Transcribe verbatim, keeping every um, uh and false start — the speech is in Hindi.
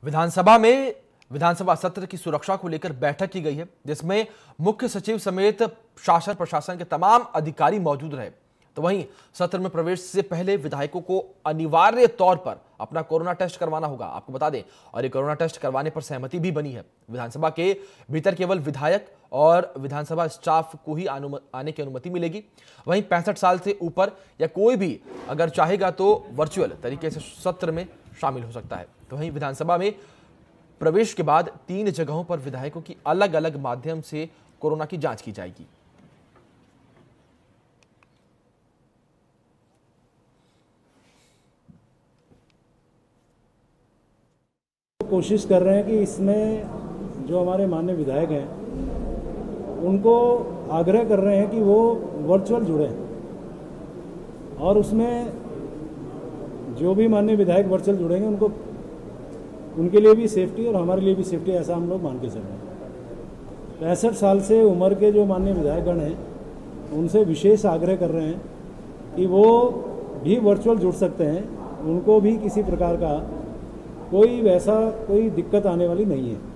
विधानसभा में विधानसभा सत्र की सुरक्षा को लेकर बैठक की गई है, जिसमें मुख्य सचिव समेत शासन प्रशासन के तमाम अधिकारी मौजूद रहे। तो वहीं सत्र में प्रवेश से पहले विधायकों को अनिवार्य तौर पर अपना कोरोना टेस्ट करवाना होगा, आपको बता दें। और ये कोरोना टेस्ट करवाने पर सहमति भी बनी है। विधानसभा के भीतर केवल विधायक और विधानसभा स्टाफ को ही आने की अनुमति मिलेगी। वहीं पैंसठ साल से ऊपर या कोई भी अगर चाहेगा तो वर्चुअल तरीके से सत्र में शामिल हो सकता है। तो वहीं विधानसभा में प्रवेश के बाद तीन जगहों पर विधायकों की अलग अलग माध्यम से कोरोना की जांच की जाएगी। कोशिश कर रहे हैं कि इसमें जो हमारे माननीय विधायक हैं उनको आग्रह कर रहे हैं कि वो वर्चुअल जुड़े और उसमें जो भी माननीय विधायक वर्चुअल जुड़ेंगे उनको उनके लिए भी सेफ्टी और हमारे लिए भी सेफ्टी, ऐसा हम लोग मान के चल रहे हैं। पैंसठ साल से उम्र के जो माननीय विधायकगण हैं उनसे विशेष आग्रह कर रहे हैं कि वो भी वर्चुअल जुड़ सकते हैं, उनको भी किसी प्रकार का कोई वैसा कोई दिक्कत आने वाली नहीं है।